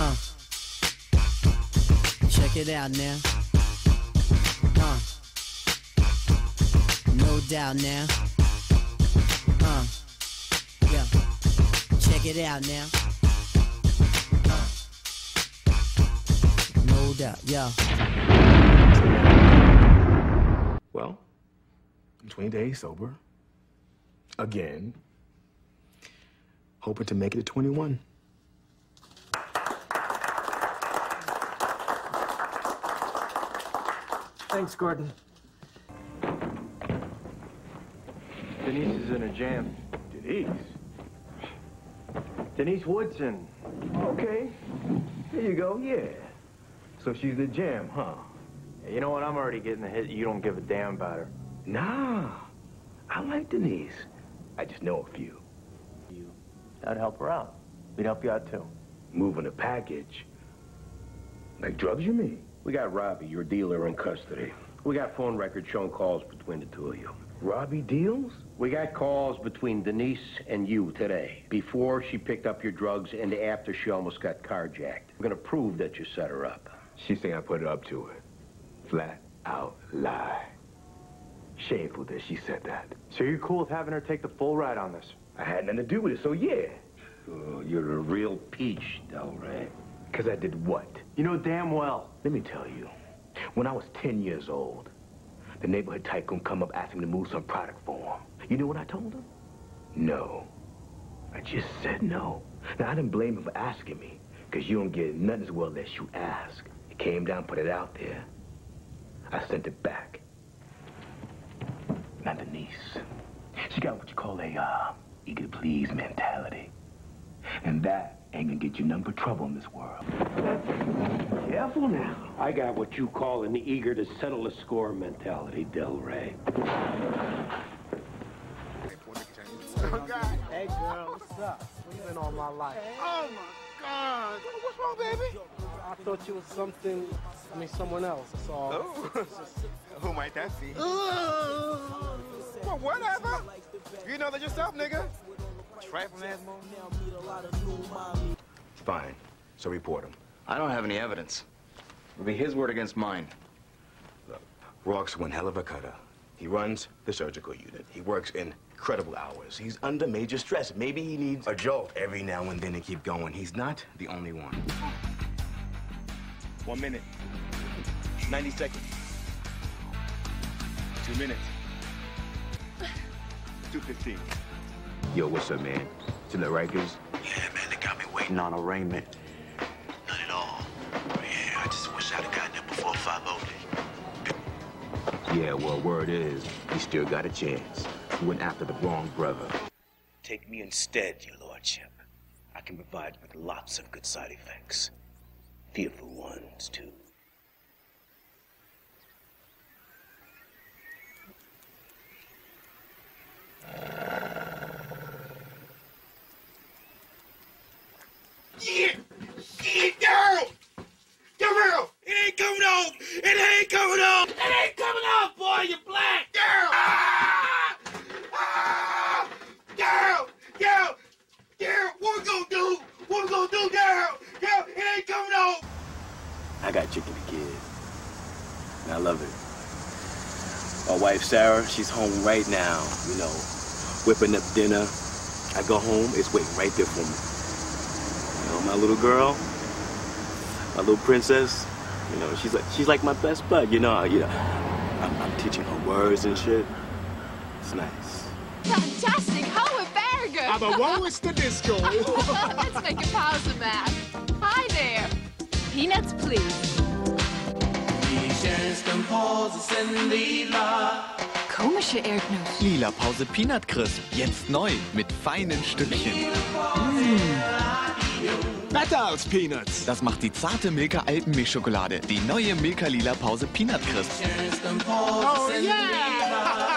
Check it out now. No doubt now. Yeah. Check it out now. No doubt, yeah. Well, I'm 20 days sober. Again. Hoping to make it to 21. Thanks, Gordon. Denise is in a jam. Denise? Denise Woodson. Okay. There you go, yeah. So she's the jam, huh? You know what? I'm already getting the hit. You don't give a damn about her. Nah. I like Denise. I just know a few. I'd help her out. We'd help you out, too. Moving a package. Like drugs, you mean? We got Robbie, your dealer, in custody. We got phone records showing calls between the two of you. Robbie deals? We got calls between Denise and you today, before she picked up your drugs and after she almost got carjacked. We're gonna prove that you set her up. She's saying I put it up to it. Flat out lie. Shameful that she said that. So you're cool with having her take the full ride on this? I had nothing to do with it, so yeah. Oh, you're a real peach, Delray. Because I did what? You know damn well. Let me tell you. When I was 10 years old, the neighborhood tycoon come up asking me to move some product for him. You know what I told him? No. I just said no. Now, I didn't blame him for asking me, because you don't get nothing as well as you ask. He came down, put it out there. I sent it back. Now, Denise, she got what you call a, eager to please mentality. And that ain't gonna get you none but trouble in this world. Careful now. I got what you call an eager to settle a score mentality, Delray. Hey, girl, what's up? Where you been all my life? Oh, my God. What's wrong, baby? I thought you was someone else. That's all. Oh. Who might that be? Well, whatever. You know that yourself, nigga. Trifling ass move. Fine. So report him. I don't have any evidence. It'll be his word against mine. Look, Rourke's one hell of a cutter. He runs the surgical unit. He works incredible hours. He's under major stress. Maybe he needs a jolt every now and then to keep going. He's not the only one. 1 minute. 90 seconds. 2 minutes. 2:15. Yo, what's up, man? Still at Rikers? Yeah, man, they got me waiting on arraignment. None at all. Yeah, I just wish I'd have gotten there before 5:00. Yeah, well, word is, he still got a chance. He went after the wrong brother. Take me instead, your lordship. I can provide with lots of good side effects. Fearful ones, too. Girl! Girl! It ain't coming off! It ain't coming off! It ain't coming off, boy! You're black! Girl! Ah! Ah! Girl! Girl! Girl! What we gonna do? What we gonna do, girl? Girl, it ain't coming off! I got chicken and kids. And I love it. My wife, Sarah, she's home right now, you know, whipping up dinner. I go home, it's waiting right there for me. You know, my little girl, my little princess, you know, she's like my best bud, you know. I'm teaching her words and shit. It's nice. Fantastic! How very good! Aber wo ist der Disco? Let's make a pause, man. Hi there. Peanuts, please. Die schönsten Pause sind lila. Komische Erdnuss. Lila Pause Peanut Crisp. Jetzt neu mit feinen Stückchen. Better als Peanuts. Das macht die zarte Milka Alpenmilchschokolade. Die neue Milka Lila Pause Peanut Crisp. Oh yeah!